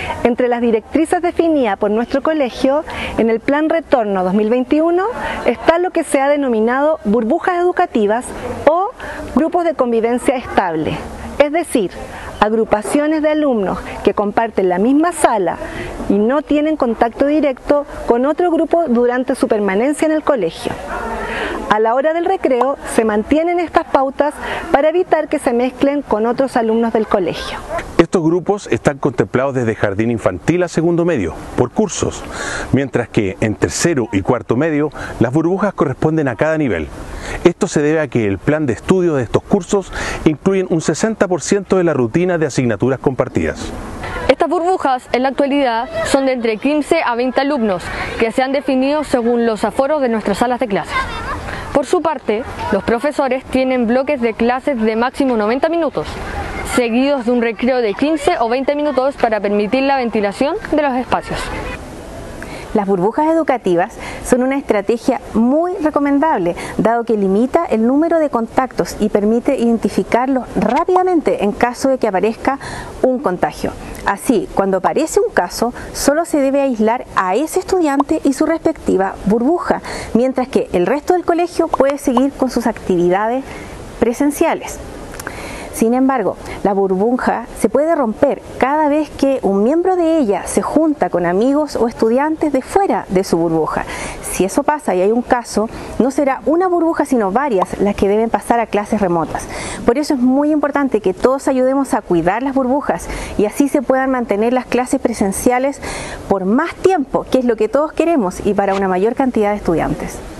Entre las directrices definidas por nuestro colegio, en el Plan Retorno 2021 está lo que se ha denominado burbujas educativas o grupos de convivencia estable, es decir, agrupaciones de alumnos que comparten la misma sala y no tienen contacto directo con otro grupo durante su permanencia en el colegio. A la hora del recreo se mantienen estas pautas para evitar que se mezclen con otros alumnos del colegio. Estos grupos están contemplados desde jardín infantil a segundo medio, por cursos, mientras que en tercero y cuarto medio las burbujas corresponden a cada nivel. Esto se debe a que el plan de estudio de estos cursos incluyen un 60% de la rutina de asignaturas compartidas. Estas burbujas en la actualidad son de entre 15 a 20 alumnos que se han definido según los aforos de nuestras salas de clases. Por su parte, los profesores tienen bloques de clases de máximo 90 minutos, seguidos de un recreo de 15 o 20 minutos para permitir la ventilación de los espacios. Las burbujas educativas son una estrategia muy recomendable, dado que limita el número de contactos y permite identificarlos rápidamente en caso de que aparezca un contagio. Así, cuando aparece un caso, solo se debe aislar a ese estudiante y su respectiva burbuja, mientras que el resto del colegio puede seguir con sus actividades presenciales. Sin embargo, la burbuja se puede romper cada vez que un miembro de ella se junta con amigos o estudiantes de fuera de su burbuja. Si eso pasa y hay un caso, no será una burbuja sino varias las que deben pasar a clases remotas. Por eso es muy importante que todos ayudemos a cuidar las burbujas y así se puedan mantener las clases presenciales por más tiempo, que es lo que todos queremos y para una mayor cantidad de estudiantes.